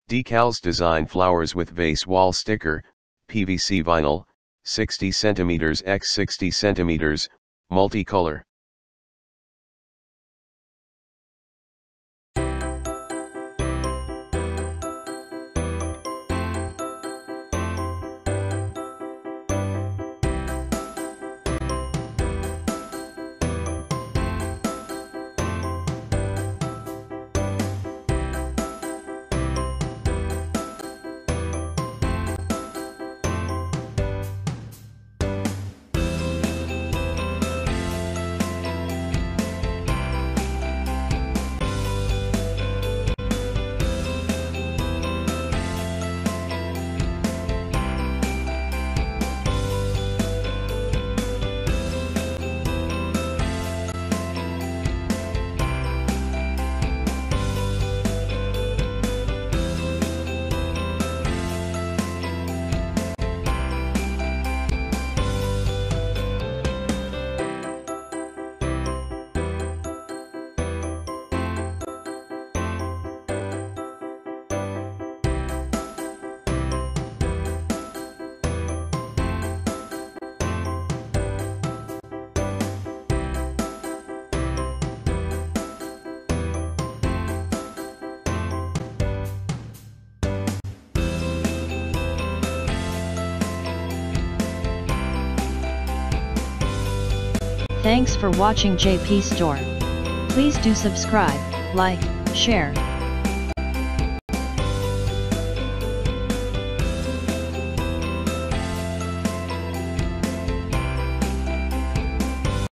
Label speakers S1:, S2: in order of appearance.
S1: Decals design flowers with vase wall sticker, PVC vinyl, 60 cm x 60 cm, multicolor.
S2: Thanks for watching JP Store. Please do subscribe, like, share,